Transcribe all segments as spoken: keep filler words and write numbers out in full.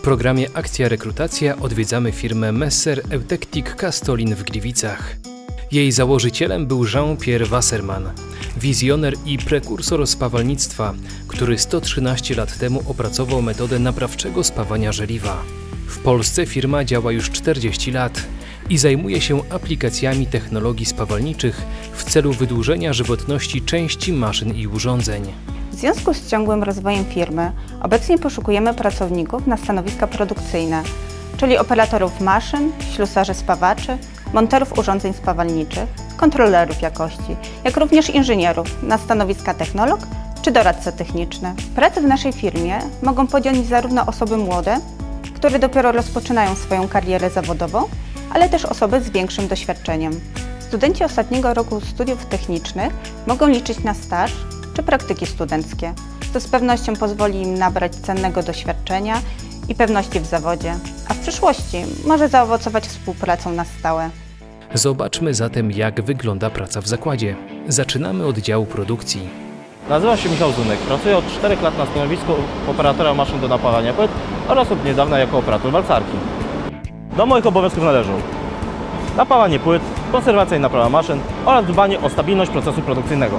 programie Akcja Rekrutacja odwiedzamy firmę Messer Eutectic Castolin w Gliwicach. Jej założycielem był Jean-Pierre Wasserman, wizjoner i prekursor spawalnictwa, który sto trzynaście lat temu opracował metodę naprawczego spawania żeliwa. W Polsce firma działa już czterdzieści lat i zajmuje się aplikacjami technologii spawalniczych w celu wydłużenia żywotności części maszyn i urządzeń. W związku z ciągłym rozwojem firmy obecnie poszukujemy pracowników na stanowiska produkcyjne, czyli operatorów maszyn, ślusarzy spawaczy, monterów urządzeń spawalniczych, kontrolerów jakości, jak również inżynierów na stanowiska technolog czy doradca techniczny. Pracę w naszej firmie mogą podjąć zarówno osoby młode, które dopiero rozpoczynają swoją karierę zawodową, ale też osoby z większym doświadczeniem. Studenci ostatniego roku studiów technicznych mogą liczyć na staż czy praktyki studenckie, co z pewnością pozwoli im nabrać cennego doświadczenia i pewności w zawodzie, a w przyszłości może zaowocować współpracą na stałe. Zobaczmy zatem, jak wygląda praca w zakładzie. Zaczynamy od działu produkcji. Nazywam się Michał Zunek, pracuję od czterech lat na stanowisku operatora maszyn do napalania płyt oraz od niedawna jako operator walcarki. Do moich obowiązków należą napalanie płyt, konserwacja i naprawa maszyn oraz dbanie o stabilność procesu produkcyjnego.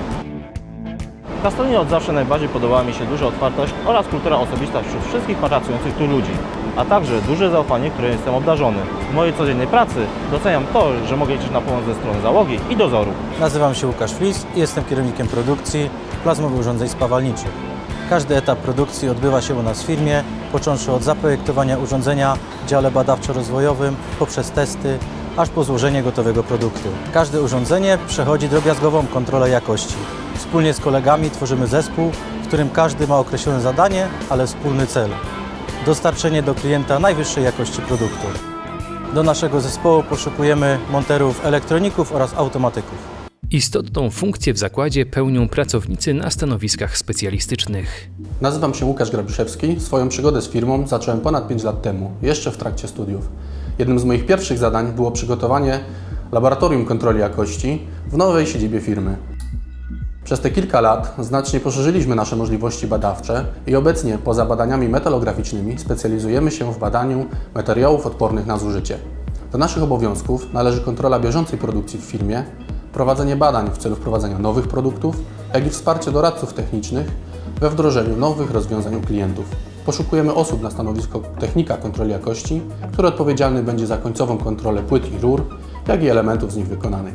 W Castolinie od zawsze najbardziej podobała mi się duża otwartość oraz kultura osobista wśród wszystkich pracujących tu ludzi, a także duże zaufanie, którym jestem obdarzony. W mojej codziennej pracy doceniam to, że mogę liczyć na pomoc ze strony załogi i dozoru. Nazywam się Łukasz Flis i jestem kierownikiem produkcji plazmowych urządzeń spawalniczych. Każdy etap produkcji odbywa się u nas w firmie, począwszy od zaprojektowania urządzenia w dziale badawczo-rozwojowym, poprzez testy, aż po złożenie gotowego produktu. Każde urządzenie przechodzi drobiazgową kontrolę jakości. Wspólnie z kolegami tworzymy zespół, w którym każdy ma określone zadanie, ale wspólny cel – dostarczenie do klienta najwyższej jakości produktu. Do naszego zespołu poszukujemy monterów elektroników oraz automatyków. Istotną funkcję w zakładzie pełnią pracownicy na stanowiskach specjalistycznych. Nazywam się Łukasz Grabiszewski. Swoją przygodę z firmą zacząłem ponad pięć lat temu, jeszcze w trakcie studiów. Jednym z moich pierwszych zadań było przygotowanie laboratorium kontroli jakości w nowej siedzibie firmy. Przez te kilka lat znacznie poszerzyliśmy nasze możliwości badawcze i obecnie poza badaniami metalograficznymi specjalizujemy się w badaniu materiałów odpornych na zużycie. Do naszych obowiązków należy kontrola bieżącej produkcji w firmie, prowadzenie badań w celu wprowadzenia nowych produktów, jak i wsparcie doradców technicznych we wdrożeniu nowych rozwiązań u klientów. Poszukujemy osób na stanowisko technika kontroli jakości, który odpowiedzialny będzie za końcową kontrolę płyt i rur, jak i elementów z nich wykonanych.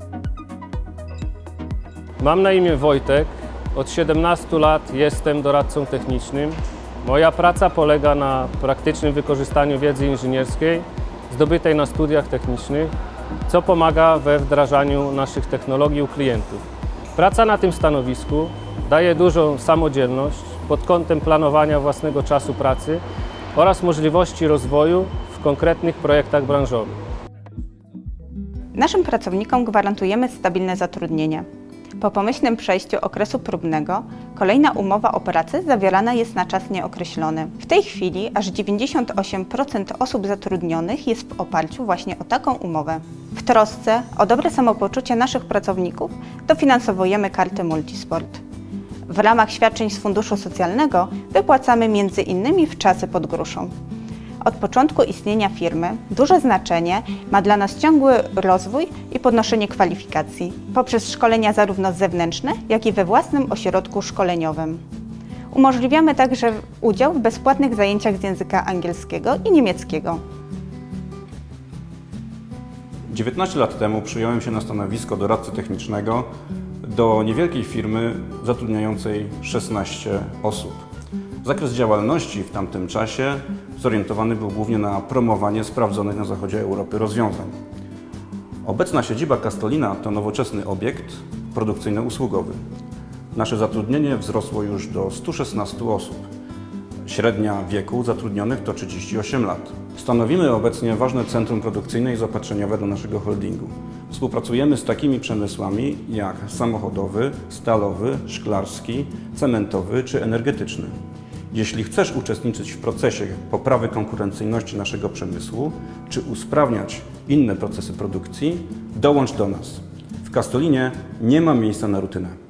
Mam na imię Wojtek. Od siedemnastu lat jestem doradcą technicznym. Moja praca polega na praktycznym wykorzystaniu wiedzy inżynierskiej zdobytej na studiach technicznych, co pomaga we wdrażaniu naszych technologii u klientów. Praca na tym stanowisku daje dużą samodzielność pod kątem planowania własnego czasu pracy oraz możliwości rozwoju w konkretnych projektach branżowych. Naszym pracownikom gwarantujemy stabilne zatrudnienie. Po pomyślnym przejściu okresu próbnego kolejna umowa o pracę zawierana jest na czas nieokreślony. W tej chwili aż dziewięćdziesiąt osiem procent osób zatrudnionych jest w oparciu właśnie o taką umowę. W trosce o dobre samopoczucie naszych pracowników dofinansowujemy karty Multisport. W ramach świadczeń z Funduszu Socjalnego wypłacamy między innymi wczasy pod gruszą. Od początku istnienia firmy duże znaczenie ma dla nas ciągły rozwój i podnoszenie kwalifikacji poprzez szkolenia zarówno zewnętrzne, jak i we własnym ośrodku szkoleniowym. Umożliwiamy także udział w bezpłatnych zajęciach z języka angielskiego i niemieckiego. dziewiętnaście lat temu przyjąłem się na stanowisko doradcy technicznego do niewielkiej firmy zatrudniającej szesnaście osób. Zakres działalności w tamtym czasie zorientowany był głównie na promowanie sprawdzonych na zachodzie Europy rozwiązań. Obecna siedziba Castolina to nowoczesny obiekt produkcyjno-usługowy. Nasze zatrudnienie wzrosło już do stu szesnastu osób. Średnia wieku zatrudnionych to trzydzieści osiem lat. Stanowimy obecnie ważne centrum produkcyjne i zaopatrzeniowe dla naszego holdingu. Współpracujemy z takimi przemysłami jak samochodowy, stalowy, szklarski, cementowy czy energetyczny. Jeśli chcesz uczestniczyć w procesie poprawy konkurencyjności naszego przemysłu, czy usprawniać inne procesy produkcji, dołącz do nas. W Castolinie nie ma miejsca na rutynę.